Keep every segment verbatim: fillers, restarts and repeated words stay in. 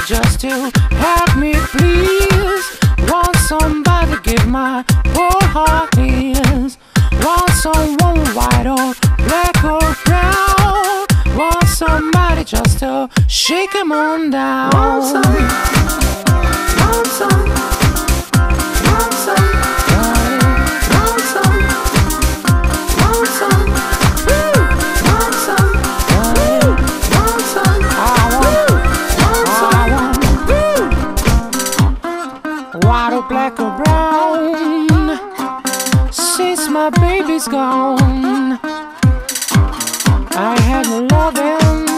just to help me, please. Want somebody to give my whole heart is. Want someone white or black or brown. Want somebody just to shake him on down. Want some, want some, want some, want some, want some, woo, want some, woo, want some, I want, want some, woo. White or black or brown, since my baby's gone, I had no loving.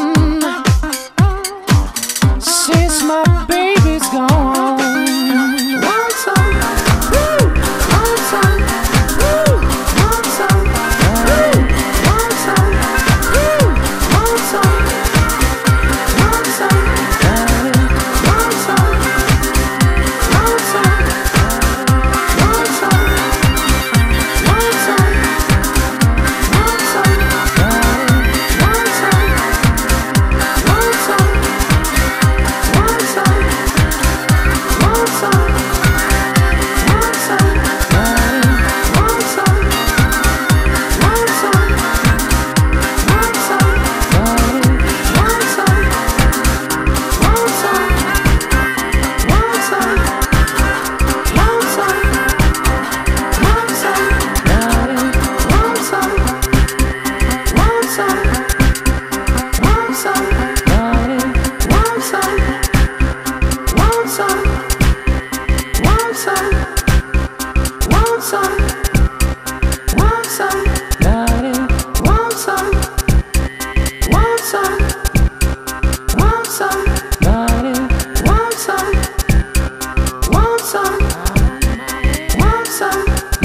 Since my baby's gone, want some, woo, want some, woo, want some, woo, want some, woo, want some, want some, want some, want some, want some, want some, want some, want some, want some.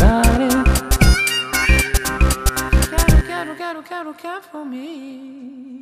Quero, quero, quero, quero for me.